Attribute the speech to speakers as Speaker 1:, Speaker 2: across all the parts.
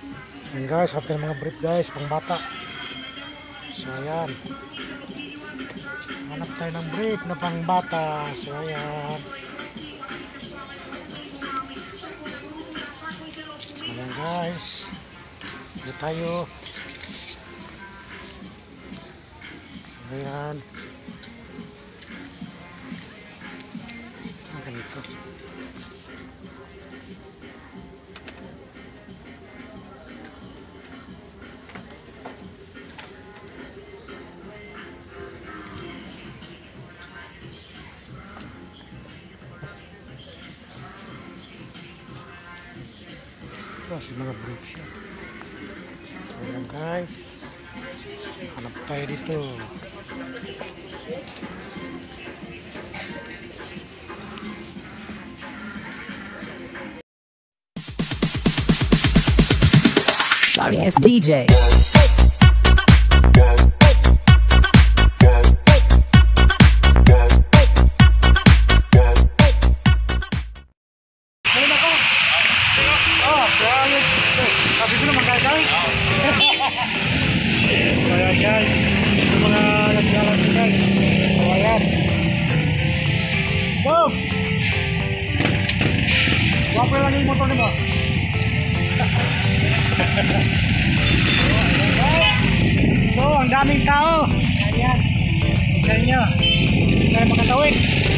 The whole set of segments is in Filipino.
Speaker 1: Ayan guys, after mga brief guys, pang bata. So ayan, hanap tayo ng brief na pang bata. So ayan, ayan guys, dito tayo. So ayan, ganito. Kasi mga bridge siya. So ayan guys, hanap tayo dito.
Speaker 2: Sorry, it's DJ.
Speaker 1: Sabi ko naman guys, kaya guys, yung mga nagjalan ko guys, so ayan, go! Wapo lang yung motor nito. So ang daming tao, ayan, tignan nyo, hindi tayo makatawid.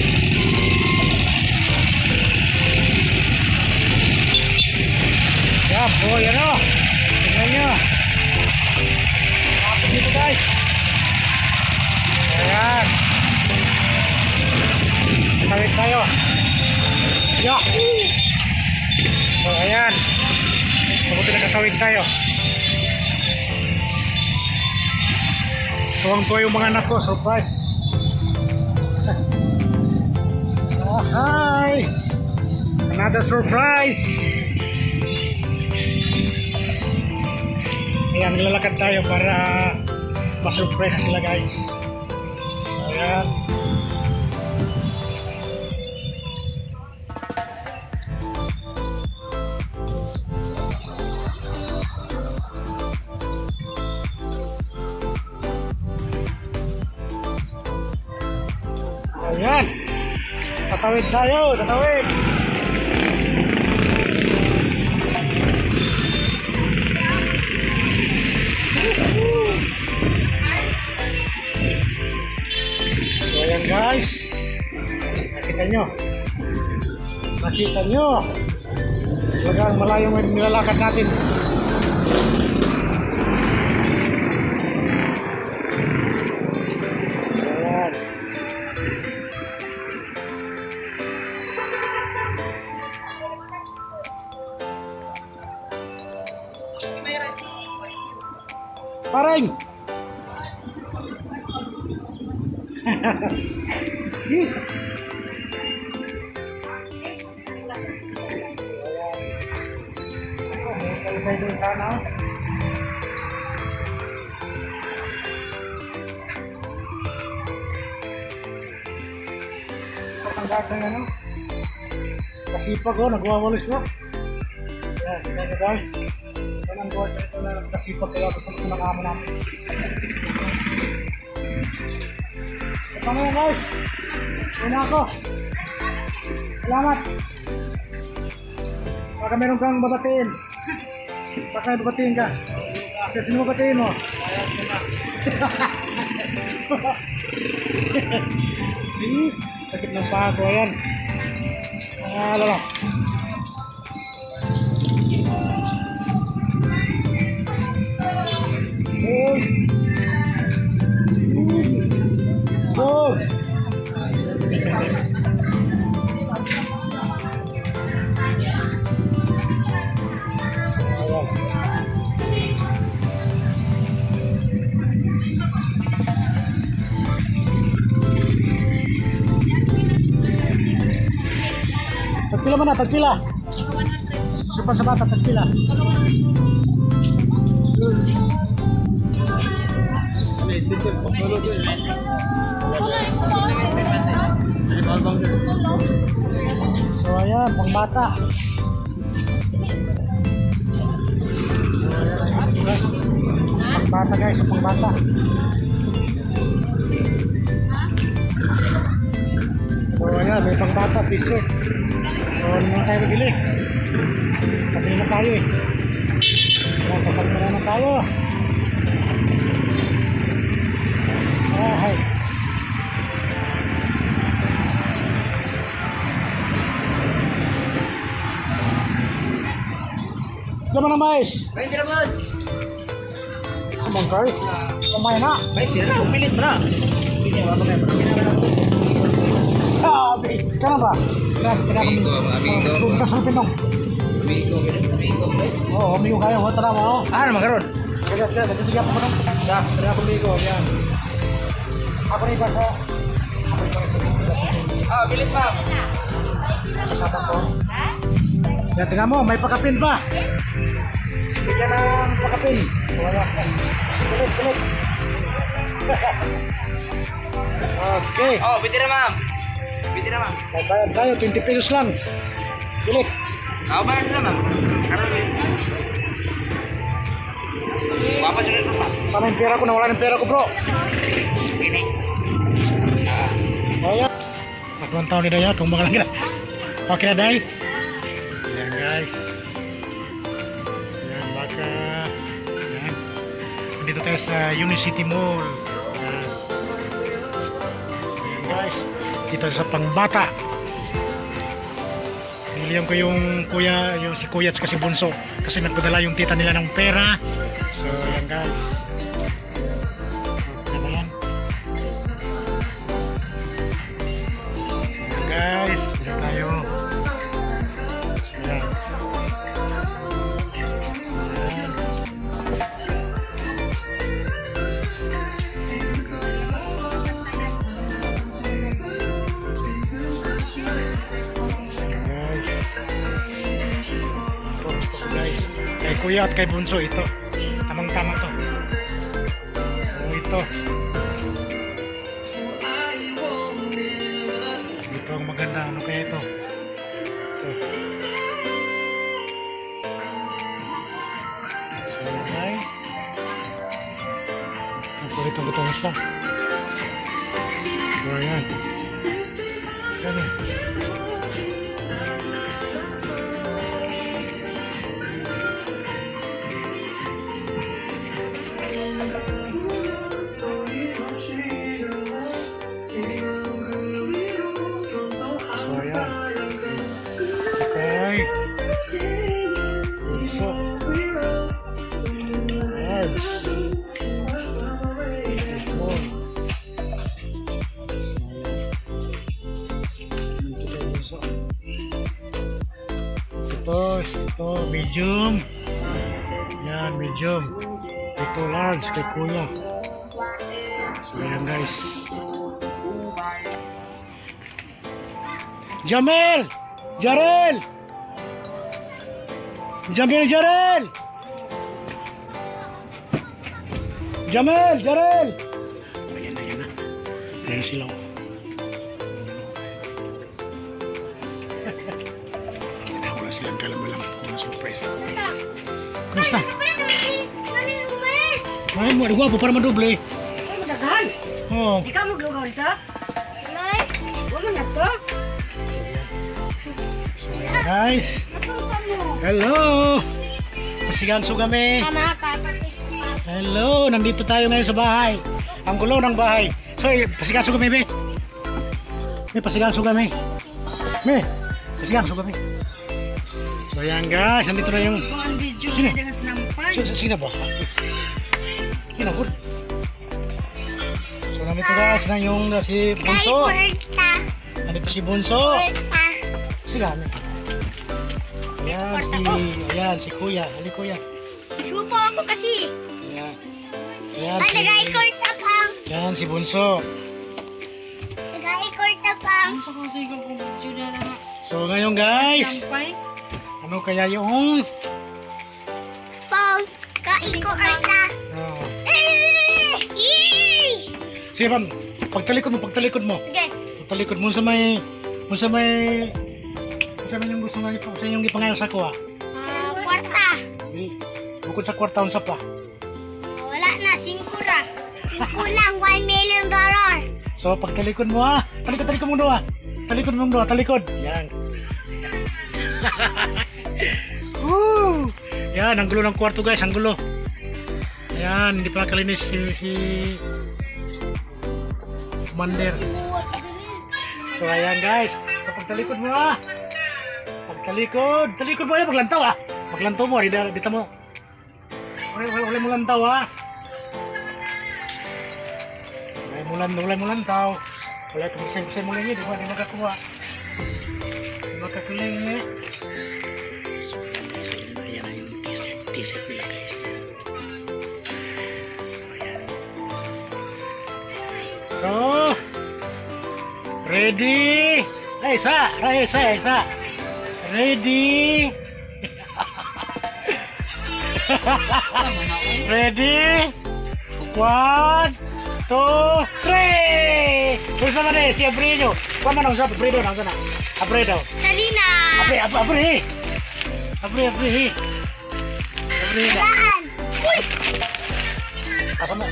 Speaker 1: Yan po, yan o. Tingnan nyo. Kapit dito guys. Ayan. Tawid tayo. Yahoo! So ayan. Mabuti nakatawid tayo. Tuwang-tuwa yung mga anak ko. Surprise. Oh, hi! Another surprise! Ayan, nilalakad tayo para masurpresa sila guys. Ayan. Ayan. Tatawid tayo, tatawid. So ayan guys, nakita nyo talagang malayo may nilalakad natin. Ayan. Pareng doon sana. Patanggat ng ano, kasipag o, nagwawalis o. Ayan, tignan nyo guys, yan ang guard ito na kasipag, kaya gusto ko ng amo namin. Ito mo guys, yun na ako. Salamat. Baka meron kang babatiin. Baka babatiin ka. Sino babatiin mo? Sakit ng paa ko. Ayan. Lala. Tagpila mana, tagpila. Sipan sa bata, tagpila. So ayan, pang bata. Pangbata guys, sa pangbata. So ayan, may pangbata, t-shirt. So ano na tayo bili? Pabili na tayo eh. Ayan, kapag na tayo. Ay. Gimana mais?
Speaker 3: Baik tidak bos?
Speaker 1: Semangkai? Pemain nak?
Speaker 3: Baik tidak lah, pilih benar. Ini apa kayak
Speaker 1: Kenapa? Kenapa?
Speaker 3: Amigo.
Speaker 1: Kita selipin dong.
Speaker 3: Amigo.
Speaker 1: Oh, amigo kayo, hotel na mo.
Speaker 3: Ah, makaroon.
Speaker 1: Kaya, nagtitigyan pa ko dong.
Speaker 3: Sa?
Speaker 1: Kaya ako amigo, yan. Ako rin ba sa...
Speaker 3: Ah, pilih ma'am.
Speaker 1: Kasama ko. Yan, tingnan mo, may pakapin pa. Bigyan ng pakapin. Wala. Kulit. Okay.
Speaker 3: Oh, bitir ma'am.
Speaker 1: Bayad tayo, 20 pesos lang. Kulit.
Speaker 3: Kau bayar sudah ma'am. Karena Bapak sudah lupa.
Speaker 1: Sana yung pera ko, nawala ng pera ko bro.
Speaker 3: Ini.
Speaker 1: Oh ya. Patuan tahu ni Daya, kung bakalan kita. Oke Day. Yan guys. Yan baka. Yan. Dito tayo sa Unicity Mall. Yan. So, yan guys. Dito sa pangbata. Niliyan ko yung si kuya at si bunso. Kasi nagpadala yung tita nila ng pera. So yan guys. Okay na yan. So yan guys. Dito tayo. So yan. So yan. Guys, kay kuya at kay bunso ito. Tamang-tama to. So ito. Ito ang maganda. Ano kaya ito? Ito. So guys. Nakulito ko itong isa. So ayan. Yan eh. Ito medium. Yan, medium. Ito large kay kuya. So yan guys. Jamel! Jarel! Jamel! Jarel! Jamel! Jarel! Ayan na. Ayan sila. Wala silang kalabalang. Walang surprise. Kumusta? Ay mo, gwapo para madoble.
Speaker 4: Ay, madaghan.
Speaker 1: Oh.
Speaker 4: Ikaw maglugaw dito? Ay, wala na to.
Speaker 1: So yan guys. Hello. Pasiganso kami. Hello, nandito tayo ngayon sa bahay. Ang gulo ng bahay. So, pasiganso kami, be. May pasiganso kami. Be, pasiganso kami. So yan guys, nandito na yung...
Speaker 4: Ang video
Speaker 1: Sino?
Speaker 4: dengan sinampay.
Speaker 1: Sino ba? Sino ba? So nandito guys na yung si Bunso. Nandito si Bunso. Sige kami. Ayan si Kuya. Hali Kuya.
Speaker 4: Isupo ako kasi.
Speaker 1: Ayan. Ayan
Speaker 4: Ay, nag-i-court up ang.
Speaker 1: Ayan si Bunso.
Speaker 4: Nag-i-court up ang. Ang sakasigang kong video na lang.
Speaker 1: So ngayon guys,
Speaker 4: Sinampay.
Speaker 1: ano kaya yung...
Speaker 4: Pang, ka-i-court na.
Speaker 1: Oh.
Speaker 4: Yee!
Speaker 1: Sige Pam, pagtalikod mo.
Speaker 4: Okay.
Speaker 1: Pagtalikod mo sa may yung gusto nga ito. Sa yung ipangayon sa kuha.
Speaker 4: Kwarta.
Speaker 1: Bukod sa kwartaon sa pa.
Speaker 4: Wala na, Kulang 1 million dollar.
Speaker 1: So pag talikod mo ha. Talikod mong doa. Talikod mong doa. Talikod. Yan. Woo! Yan, ang gulo ng kwarto guys. Ang gulo. Yan, hindi pa nakalinis si Commander. So ayan guys. So pag talikod mo ha. Pag talikod mo yan. Maglantaw ha. Maglantaw mo. Dito mo. Wala mo lantaw ha. Mulai mulantaw. Wala ito bisa mulai niya, di ba? Di makakuha. Di makakuling niya. Ayan na yung t-shirt nila guys. So, ready? Isa. Ready? Ready? 1, 2, 3. Bersama deh si Abredo. Kau mana usah Abredo nang sana? Abredo.
Speaker 4: Salina.
Speaker 1: Abri.
Speaker 4: Saan? Uy!
Speaker 1: Asa na?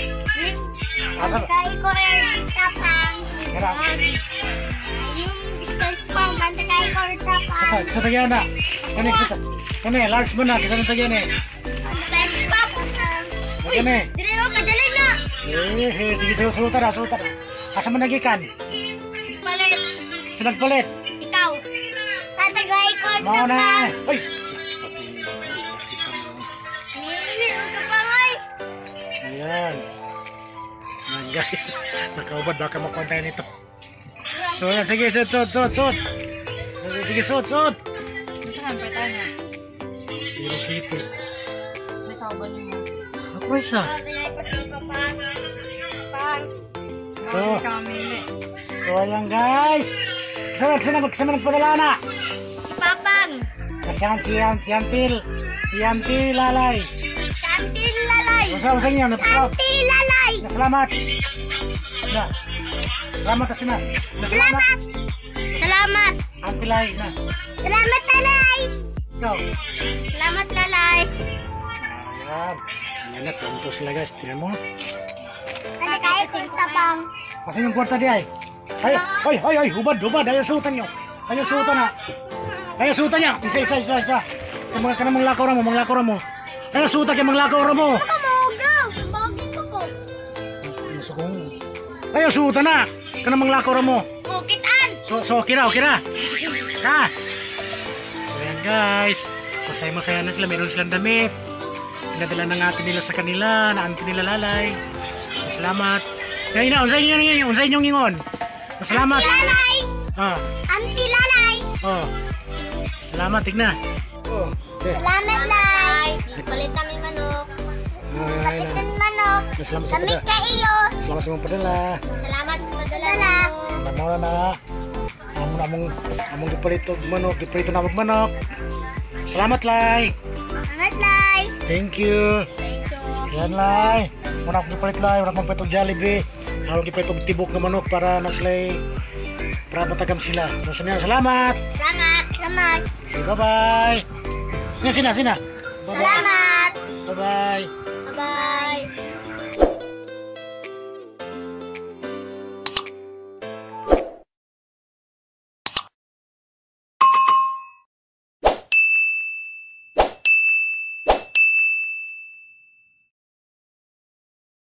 Speaker 4: Kay ko tapang.
Speaker 1: Kira.
Speaker 4: Yung business ko, banda kay ko tapang.
Speaker 1: Sa tagyan na. Kani large mo na sa tagyan eh.
Speaker 4: Business ko. Uy,
Speaker 1: Kani.
Speaker 4: dire ko kadali na.
Speaker 1: Sige susutan na. Asa man nagikan?
Speaker 4: Palit.
Speaker 1: Sinagpalit.
Speaker 4: Ikaw. Tatagay ko
Speaker 1: Mao na.
Speaker 4: tapang.
Speaker 1: Uy.
Speaker 4: Nililito ka pa ngay.
Speaker 1: Ayan. Ayan guys. Nakaubad baka makontayin ito. So yan, sige, suot. Sige, suot.
Speaker 5: Gusto nga, pwede na.
Speaker 1: Zero City.
Speaker 5: May kauban mo.
Speaker 1: Ako isa.
Speaker 4: Tatagay ko sa kapang. Pang.
Speaker 1: So,
Speaker 5: Hindi ka mamili.
Speaker 1: so ayan guys. Sana nagpadala na.
Speaker 4: Si Papang.
Speaker 1: Si Yantil Lalay.
Speaker 4: Santil lalay.
Speaker 1: Usah niyo.
Speaker 4: Santil lalay.
Speaker 1: Salamat. Na. Salamat kasi na.
Speaker 4: Salamat. Salamat.
Speaker 1: Antilay na.
Speaker 4: Salamat lalay.
Speaker 1: Ikaw.
Speaker 4: Salamat lalay.
Speaker 1: Ayan. Ayan na, tanto sila guys. Tingnan mo.
Speaker 4: Tatagay ko sa tapang.
Speaker 1: Kasi yung kwarta di ay. Ay, hubad. Ayaw suutan nyo. Ayaw suutan niya. Isa. Kanang manglakaw mo. Ayaw suutan kayo manglakaw mo.
Speaker 4: Ako mo, go. Bogey ko ko.
Speaker 1: Gusto ko. Ayaw suutan na. Kanang manglakaw mo.
Speaker 4: Bukitan.
Speaker 1: So, okay na. Ha? So, yan guys. Masaya na sila. Meron silang damit. Pinadala ng ate nila sa kanila. Na auntie nila Lalay. Salamat. Yan na. Unsay inyong ingon. Salamat.
Speaker 4: Anti lalay.
Speaker 1: Ah.
Speaker 4: Anti lalay.
Speaker 1: Oh. Salamat, tigna. Oh.
Speaker 4: Salamat lalay. Palitan may manok. Palitan manok.
Speaker 1: Salamat sa
Speaker 4: Lamig ka iyo.
Speaker 1: Salamat sa mong padala.
Speaker 4: Salamat sa padala.
Speaker 1: Namaw na. Among giprito na manok. Salamat, Lay.
Speaker 4: Salamat lay.
Speaker 1: Thank you.
Speaker 4: Thank you.
Speaker 1: Yan, Lay. Muna akong gipalit, Lay. Muna akong patong Jollibee. Ako gipalit og tibok na manok para na sila para matagam sila. So, salamat.
Speaker 4: Salamat.
Speaker 1: Sige, bye-bye. Yan, sina. Bye-bye.
Speaker 4: Salamat.
Speaker 1: Bye-bye.